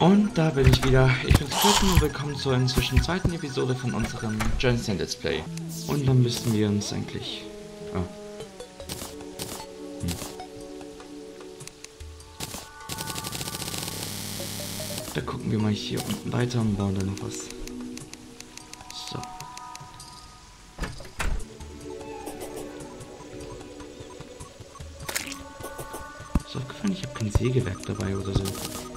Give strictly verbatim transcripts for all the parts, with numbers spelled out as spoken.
Und da bin ich wieder. Ich bin Steffen und willkommen zur inzwischen zweiten Episode von unserem Journey Let's Play. Und dann müssten wir uns eigentlich... Oh. Hm. Da gucken wir mal hier unten weiter und bauen da noch was. So. Ist aufgefallen, ich habe kein Sägewerk dabei oder so.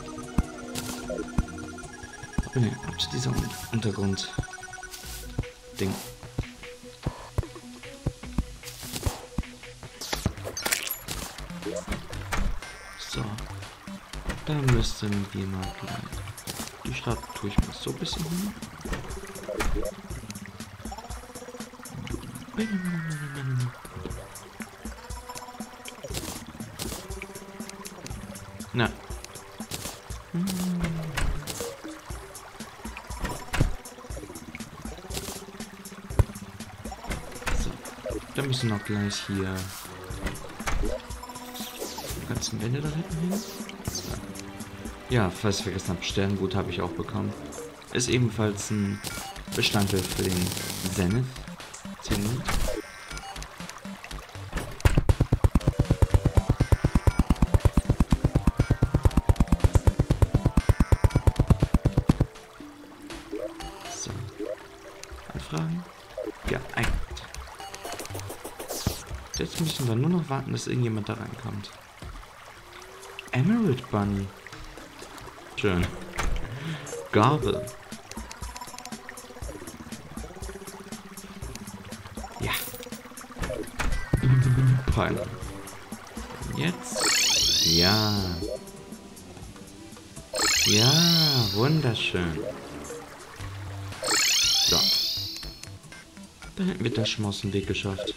Ne, ab zu dieser Un Untergrund Ding. So. Da müssten wir mal gleich. Die Stadt tue ich mal so ein bisschen hin. Na. Da müssen auch gleich hier die ganzen Wände da hinten hin. Ja, falls ich vergessen habe, Sterngut habe ich auch bekommen. Ist ebenfalls ein Bestandteil für den Zenith. Zenith. So. Anfragen? Ja, ein. Jetzt müssen wir nur noch warten, dass irgendjemand da reinkommt. Emerald Bunny. Schön. Gabel. Ja. Pfeiler. Jetzt. Ja. Ja, wunderschön. So. Dann hätten wir das schon mal aus dem Weg geschafft.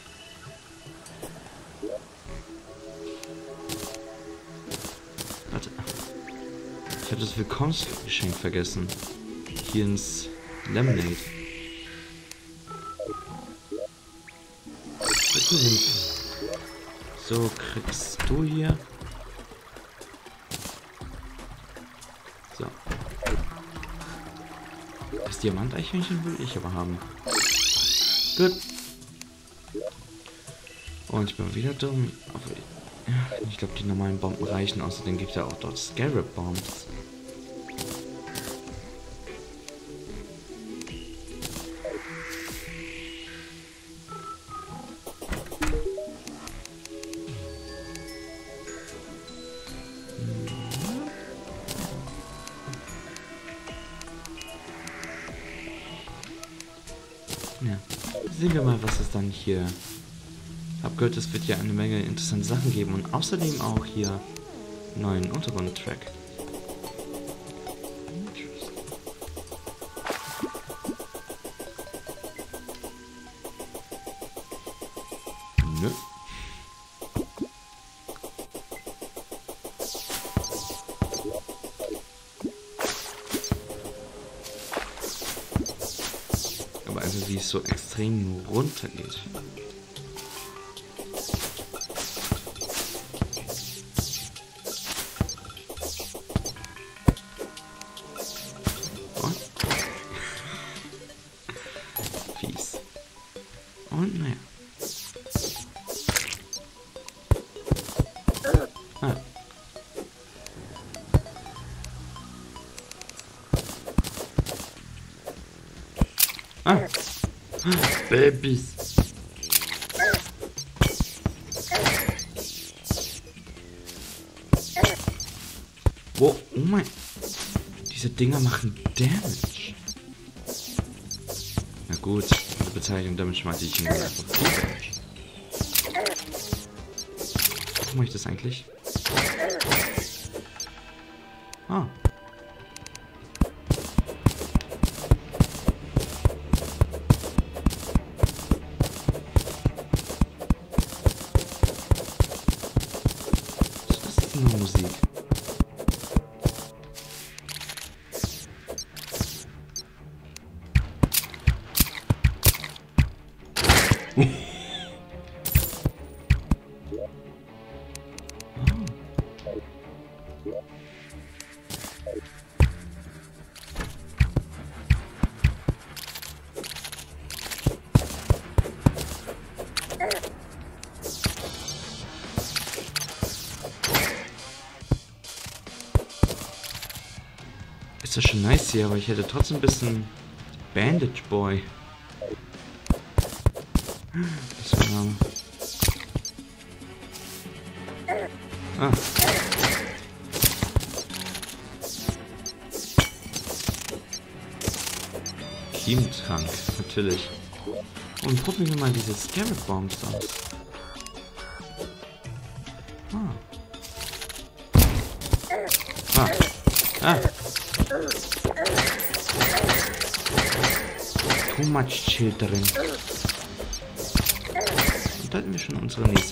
Ich habe das Willkommensgeschenk vergessen. Hier ins Lemonade. So, kriegst du hier. So. Das Diamanteichhörnchen will ich aber haben. Gut. Und ich bin wieder dumm. Ich glaube, die normalen Bomben reichen. Außerdem gibt es ja auch dort Scarab Bombs. Ja. Sehen wir mal, was es dann hier... Ich habe gehört, es wird ja eine Menge interessante Sachen geben und außerdem auch hier einen neuen Untergrund-Track. Nö. Aber also wie es so extrem runter geht. Und naja. Ah. Ah. Babys. Wow, oh mein. Diese Dinger machen Damage. Na gut. Bezeichnung, damit schmeiße ich ihn einfach weg. Warum mache ich das eigentlich? Ah. Das ist nur Musik. Ist ja schon nice hier, aber ich hätte trotzdem ein bisschen Bandage Boy. Das ist der Name. Ah. Kiemtrank, natürlich. Und probieren wir mal diese Scarab Bombs aus. Ah. Ah. Ah. Too much Children. Und da hatten wir schon unsere nächste.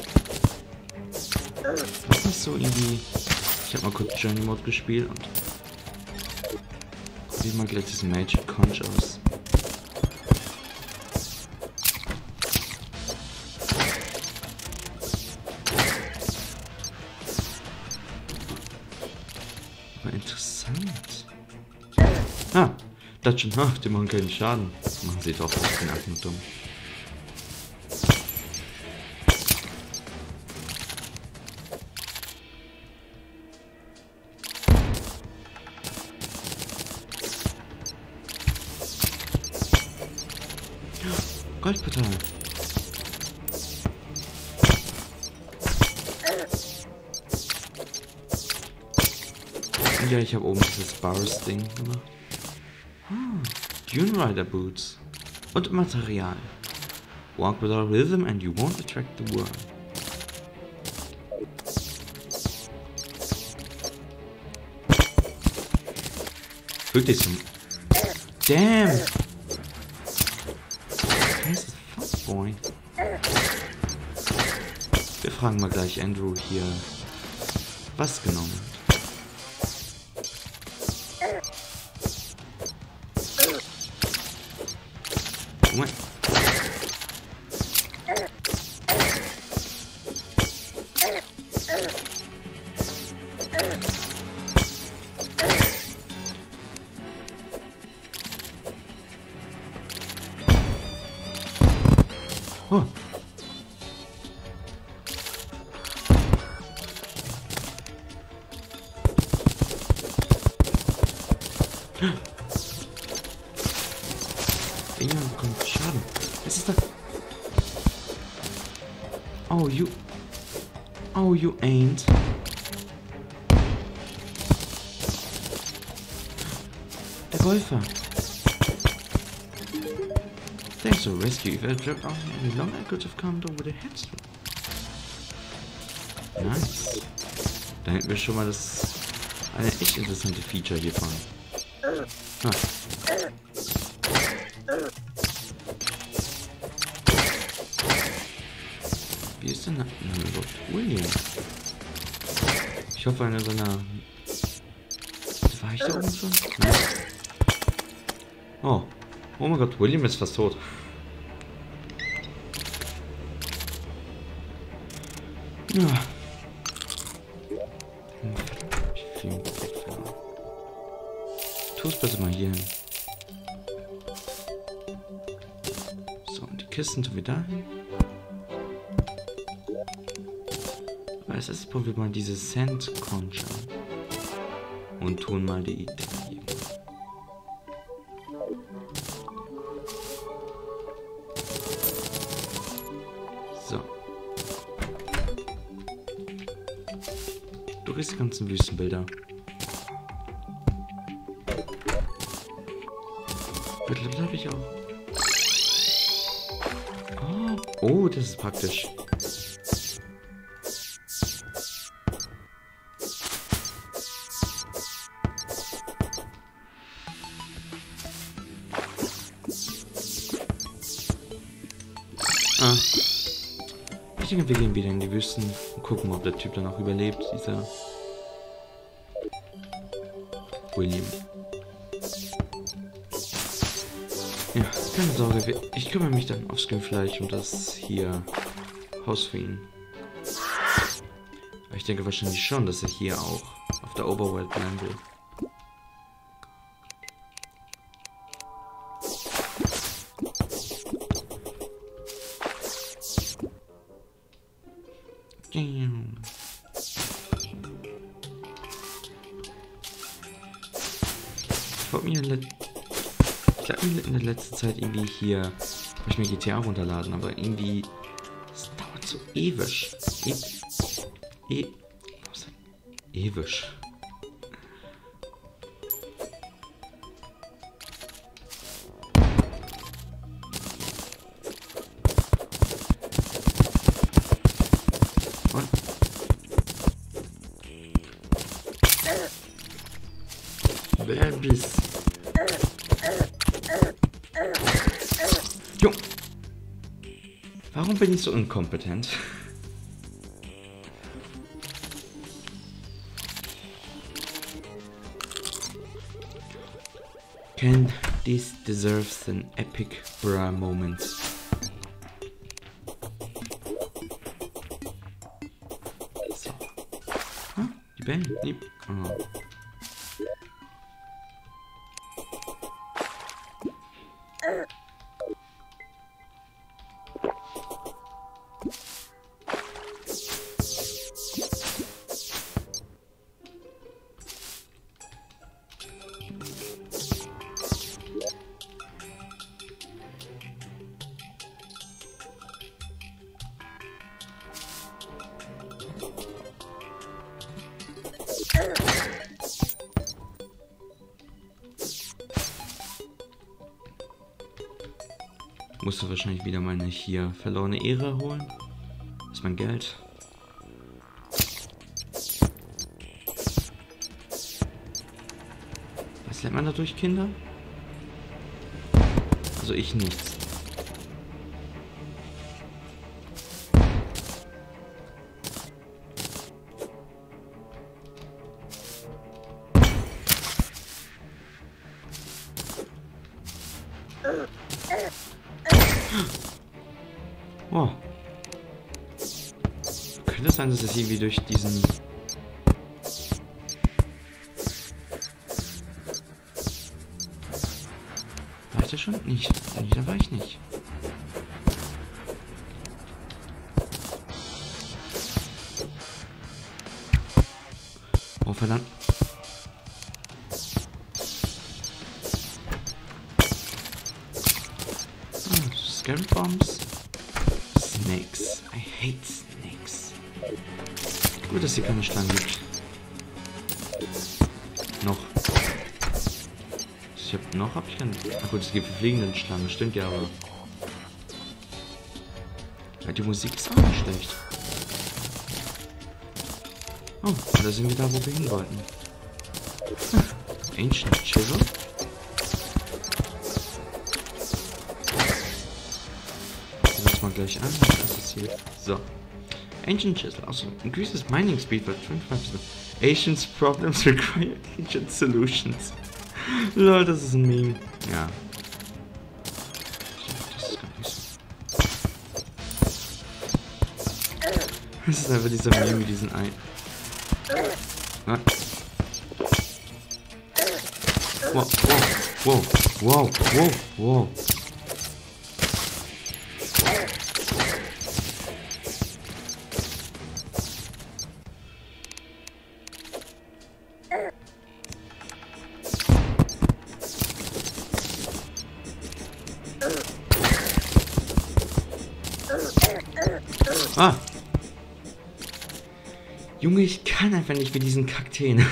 Das ist so irgendwie... Ich habe mal kurz Journey Mode gespielt und... Probier mal gleich diesen Magic Conch aus. Aber interessant. Ah, das schon. Ach, die machen keinen Schaden. Machen sie doch, ich bin einfach nur dumm. Goldportal. Ja, ich habe oben dieses Bars-Ding gemacht. Ah, Dune Rider Boots. Und Material. Walk with our rhythm and you won't attract the worm. Wirklich so. Damn! Das ist Fuckboy. Wir fragen mal gleich Andrew hier, was genommen wird. Moment. Oh. Irgendjemand bekommt Schaden. Was ist das? Oh, you... Oh, you ain't. Der Golfer. Thanks to rescue, if I dropped off any longer, I could have come down with a headstone. Nice. Da hätten wir schon mal das eine echt interessante Feature hiervon. Ah. Wie ist denn Name überhaupt? William. Ich hoffe, einer seiner... War ich da oben schon? Nein. Oh. Oh mein Gott, William ist fast tot. Ja. Tu es bitte mal hier hin. So, und die Kisten tun wir da hin. Als erstes probieren wir mal diese Sand Conch an. Und tun mal die Idee hier. So. Du kriegst die ganzen Wüstenbilder. Mittlerweile habe ich auch. Oh, oh, das ist praktisch. Ah. Ich denke, wir gehen wieder in die Wüsten und gucken, ob der Typ dann auch überlebt, dieser William. Ja, keine Sorge, ich kümmere mich dann offscreen vielleicht um das hier Haus für ihn. Aber ich denke wahrscheinlich schon, dass er hier auch auf der Overworld bleiben will. wollte mir, in ich glaube in der letzten Zeit irgendwie hier, wollte ich mir G T A runterladen, aber irgendwie, es dauert so ewig. E e was ewig. Und wer bist? Jo. Warum bin ich so inkompetent? Can this deserves an epic bra moment? So. Huh? Die Band? Die... Oh. Musste wahrscheinlich wieder meine hier verlorene Ehre holen. Das ist mein Geld. Was lernt man dadurch, Kinder? Also ich nichts. Oh. Könnte es sein, dass es irgendwie durch diesen... War ich da schon? Nicht. Nee, da war ich nicht. Oh, verdammt. Oh, Scary Bombs. Snakes. I hate snakes. Gut, dass hier keine Schlangen gibt. Noch. Ich hab noch, hab ich keine. Ach gut, es gibt fliegende Schlangen, stimmt ja, aber. Ja, die Musik ist auch nicht schlecht. Oh, da sind wir da, wo wir hin wollten. Ancient Chisel. Das mal gleich an, was ist hier? So. Ancient Chisel also increases mining speed by twenty-five percent. Ancient problems require ancient solutions. Lol, das ist ein Meme. Ja. Das ist gar nicht so. Das ist einfach dieser Meme mit diesen ein. Ah. Wow, wow, wow, wow, wow. Ah! Junge, ich kann einfach nicht mit diesen Kakteen.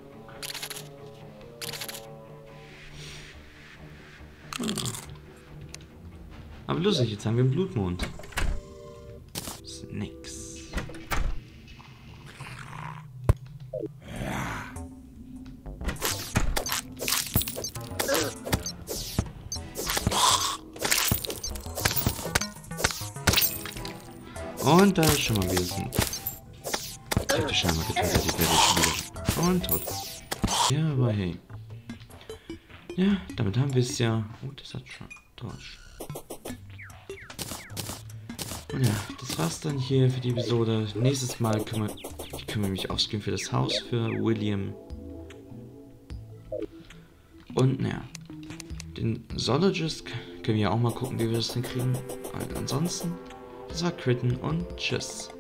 Aber lustig, jetzt haben wir einen Blutmond. Snakes. Und da ist schon mal wieder sind. Ich hab die scheinbar getötet, ich werde schon wieder. Und tot. Ja, aber hey. Ja, damit haben wir es ja. Oh, das hat schon Dorsch. Und ja, das war's dann hier für die Episode. Nächstes Mal kümmere ich kümmere mich aufs für das Haus für William. Und naja, den Zoologist können wir ja auch mal gucken, wie wir das denn kriegen. Und ansonsten, das war Critten und tschüss.